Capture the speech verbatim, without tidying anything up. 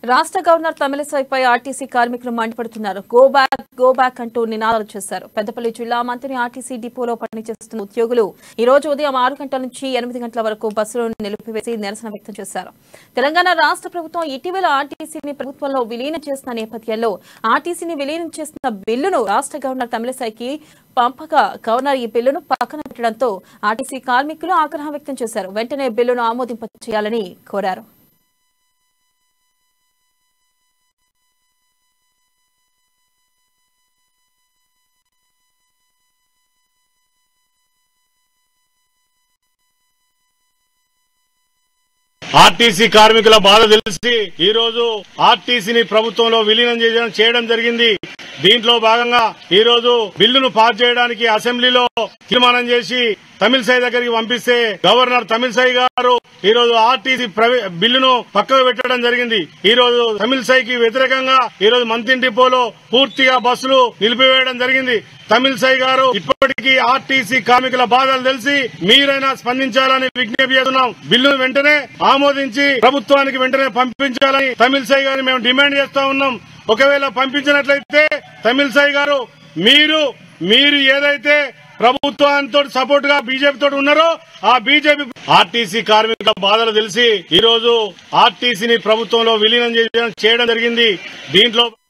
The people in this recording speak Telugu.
రాష్ట్ర గవర్నర్ తమిళిసైపై ఆర్టీసీ కార్మికులు మండిపడుతున్నారు. గో బ్యాక్ గో బ్యాక్ అంటూ నినాదాలు చేశారు. పెద్దపల్లి జిల్లా మంత్రి ఆర్టీసీ డిపోలో పనిచేస్తున్న ఉద్యోగులు ఈ రోజు ఉదయం ఆరు గంటల నుంచి ఎనిమిది గంటల వరకు బస్సులను నిలిపివేసి నిరసన వ్యక్తం చేశారు. తెలంగాణ రాష్ట్ర ప్రభుత్వం ఇటీవల ఆర్టీసీని ప్రభుత్వంలో విలీనం చేసిన నేపథ్యంలో ఆర్టీసీని విలీనం చేసిన బిల్లును రాష్ట్ర గవర్నర్ తమిళిసైకి పంపగా గవర్నర్ ఈ బిల్లును పక్కన పెట్టడంతో ఆర్టీసీ కార్మికులు ఆగ్రహం వ్యక్తం చేశారు. వెంటనే బిల్లును ఆమోదింప చేయాలని కోరారు. ఆర్టీసీ కార్మికుల బాధ తెలిసి ఈ రోజు ఆర్టీసీని ప్రభుత్వంలో విలీనం చేయడం జరిగింది. దీంట్లో భాగంగా ఈ రోజు బిల్లును పాస్ చేయడానికి అసెంబ్లీలో తీర్మానం చేసి తమిళిసై దగ్గరికి పంపిస్తే గవర్నర్ తమిళిసై గారు ఈ రోజు ఆర్టీసీ బిల్లును పక్కకు పెట్టడం జరిగింది. ఈ రోజు తమిళిసైకి వ్యతిరేకంగా ఈ రోజు మంత్రి డిపోలో పూర్తిగా బస్సులు నిలిపివేయడం జరిగింది. తమిళిసై గారు ఇప్పటికీ ఆర్టీసీ కార్మికుల బాధలు తెలిసి మీరైనా స్పందించాలని విజ్ఞప్తి చేస్తున్నాం. బిల్లును వెంటనే ఆమోదించి ప్రభుత్వానికి వెంటనే పంపించాలని తమిళిసై గారిని మేము డిమాండ్ చేస్తా ఉన్నాం. ఒకవేళ పంపించినట్లయితే తమిళిసై గారు మీరు మీరు ఏదైతే ప్రభుత్వంతో సపోర్ట్ గా బీజేపీ తోటి ఉన్నారో ఆ బీజేపీ ఆర్టీసీ కార్మికుల బాధలు తెలిసి ఈ రోజు ఆర్టీసీని ప్రభుత్వంలో విలీనం చేయడం జరిగింది. దీంట్లో